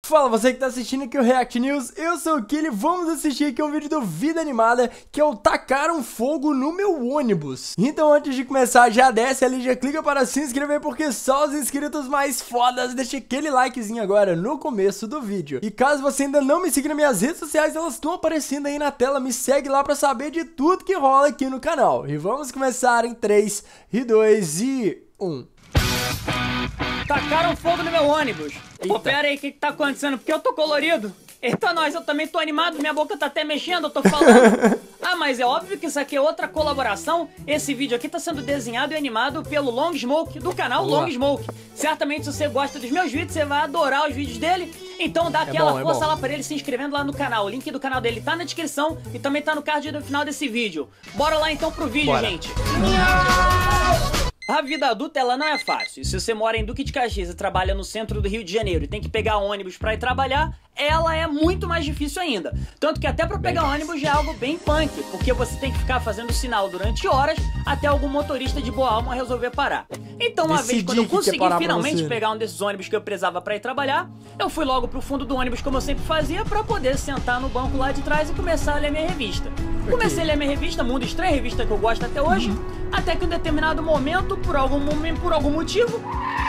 Fala você que tá assistindo aqui o React News, eu sou o Kili, vamos assistir aqui um vídeo do Vida Animada, que é o Tacaram Fogo no Meu Ônibus. Então antes de começar, já desce ali, já clica para se inscrever, porque só os inscritos mais fodas, deixa aquele likezinho agora no começo do vídeo. E caso você ainda não me siga nas minhas redes sociais, elas estão aparecendo aí na tela, me segue lá pra saber de tudo que rola aqui no canal. E vamos começar em 3, 2 e 1. Tacaram fogo no meu ônibus. Pô, pera aí, o que tá acontecendo? Porque eu tô colorido. Eita, nós, eu também tô animado, minha boca tá até mexendo, eu tô falando. Ah, mas é óbvio que isso aqui é outra colaboração. Esse vídeo aqui tá sendo desenhado e animado pelo Long Smoke, do canal Long Smoke. Certamente, se você gosta dos meus vídeos, você vai adorar os vídeos dele. Então dá aquela força lá pra ele se inscrevendo lá no canal. O link do canal dele tá na descrição e também tá no card no final desse vídeo. Bora lá então pro vídeo, gente. A vida adulta, ela não é fácil. Se você mora em Duque de Caxias e trabalha no centro do Rio de Janeiro e tem que pegar ônibus pra ir trabalhar, ela é muito mais difícil ainda. Tanto que até pra pegar ônibus já é algo bem punk, porque você tem que ficar fazendo sinal durante horas até algum motorista de boa alma resolver parar. Então uma vez quando eu consegui finalmente pegar um desses ônibus que eu precisava pra ir trabalhar, eu fui logo pro fundo do ônibus como eu sempre fazia, pra poder sentar no banco lá de trás e começar a ler minha revista. Comecei a ler minha revista, Mundo Estranho, revista que eu gosto até hoje, até que em um determinado momento, por algum motivo,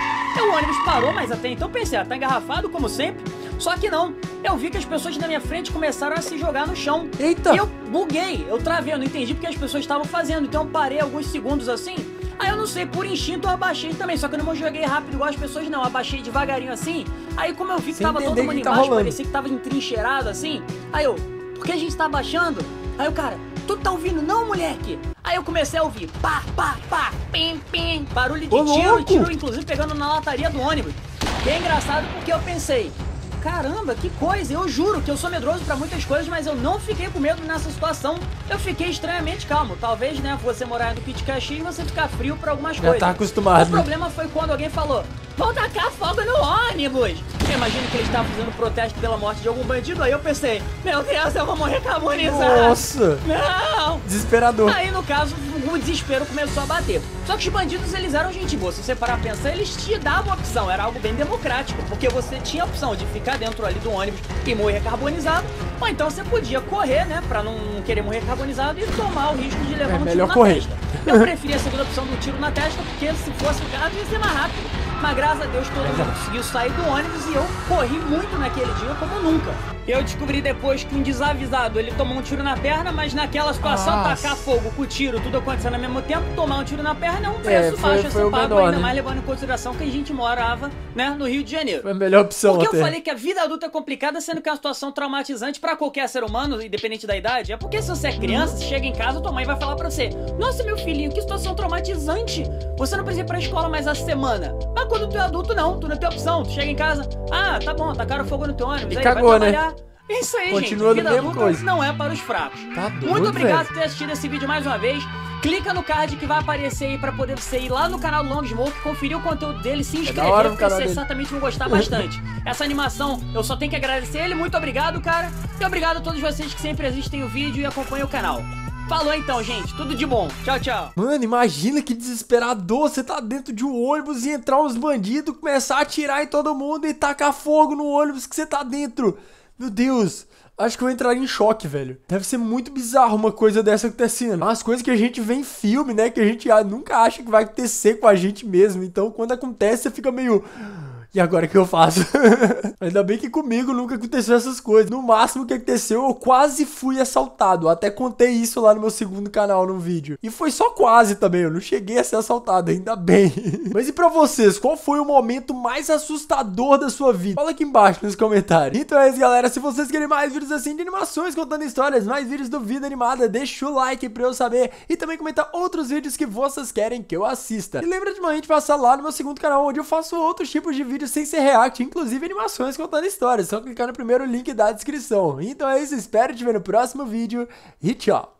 o ônibus parou, mas até então pensei, tá engarrafado como sempre. Só que não, eu vi que as pessoas na minha frente começaram a se jogar no chão. Eita! E eu buguei, eu travei, eu não entendi porque as pessoas estavam fazendo, então eu parei alguns segundos assim. Aí eu não sei, por instinto eu abaixei também, só que eu não joguei rápido igual as pessoas não, eu abaixei devagarinho assim. Aí como eu vi que tava todo mundo embaixo, parecia que tava entrincheirado assim. Aí eu, por que a gente tá abaixando? Aí o cara, tu tá ouvindo não, moleque? Aí eu comecei a ouvir, pá, pá, pá, pim, pim, barulho de tiro, e tiro inclusive pegando na lataria do ônibus. Que é engraçado porque eu pensei, caramba, que coisa, eu juro que eu sou medroso pra muitas coisas, mas eu não fiquei com medo nessa situação. Eu fiquei estranhamente calmo. Talvez, né, você morar no Duque de Caxias e você ficar frio pra algumas coisas. Tá acostumado. O problema foi quando alguém falou, vão tacar fogo no ônibus. Eu imagino que eles estavam fazendo protesto pela morte de algum bandido. Aí eu pensei, meu Deus, eu vou morrer carbonizado. Nossa. Não. Desesperador. Aí, no caso, o desespero começou a bater. Só que os bandidos, eles eram gente boa. Se você parar a pensar, eles te davam a opção. Era algo bem democrático, porque você tinha a opção de ficar dentro ali do ônibus e morrer carbonizado, ou então você podia correr, né, pra não querer morrer carbonizado e tomar o risco de levar um tiro na testa. Eu preferia a segunda opção do tiro na testa, porque se fosse o caso ia ser mais rápido. Mas graças a Deus todo mundo conseguiu sair do ônibus e eu corri muito naquele dia como nunca. Eu descobri depois que um desavisado, ele tomou um tiro na perna, mas naquela situação, tacar fogo com tiro, tudo acontecendo ao mesmo tempo, tomar um tiro na perna é um preço baixo a ser pago, ainda mais levando em consideração que a gente morava, né, no Rio de Janeiro. Foi a melhor opção. Porque eu falei que a vida adulta é complicada, sendo que é uma situação traumatizante pra qualquer ser humano, independente da idade, é porque se você é criança, você chega em casa, tua mãe vai falar pra você, nossa, meu filhinho, que situação traumatizante, você não precisa ir pra escola mais essa semana. Mas quando tu é adulto, não, tu não tem opção, tu chega em casa, ah, tá bom, tacaram fogo no teu ônibus, aí cagou, vai trabalhar. Né? Isso aí, continua gente, vida adulta não é para os fracos. Tá doido, muito obrigado por ter assistido esse vídeo mais uma vez. Clica no card que vai aparecer aí pra poder você ir lá no canal do Long Smoke, conferir o conteúdo dele, se inscrever, porque você certamente vai gostar bastante. Essa animação, eu só tenho que agradecer ele, muito obrigado, cara. E obrigado a todos vocês que sempre assistem o vídeo e acompanham o canal. Falou então, gente. Tudo de bom. Tchau, tchau. Mano, imagina que desesperador. Você tá dentro de um ônibus e entrar uns bandidos, começar a atirar em todo mundo e tacar fogo no ônibus que você tá dentro. Meu Deus. Acho que eu entraria em choque, velho. Deve ser muito bizarro uma coisa dessa acontecendo. Umas coisas que a gente vê em filme, né? Que a gente nunca acha que vai acontecer com a gente mesmo. Então, quando acontece, você fica meio... E agora o que eu faço? Ainda bem que comigo nunca aconteceu essas coisas. No máximo que aconteceu, eu quase fui assaltado. Eu até contei isso lá no meu segundo canal, no vídeo. E foi só quase também, eu não cheguei a ser assaltado, ainda bem. Mas e pra vocês, qual foi o momento mais assustador da sua vida? Fala aqui embaixo nos comentários. Então é isso, galera. Se vocês querem mais vídeos assim de animações, contando histórias, mais vídeos do Vida Animada, deixa o like pra eu saber. E também comentar outros vídeos que vocês querem que eu assista. E lembra de uma passar lá no meu segundo canal, onde eu faço outros tipos de vídeos sem ser react, inclusive animações contando histórias. Só clicar no primeiro link da descrição. Então é isso, espero te ver no próximo vídeo e tchau!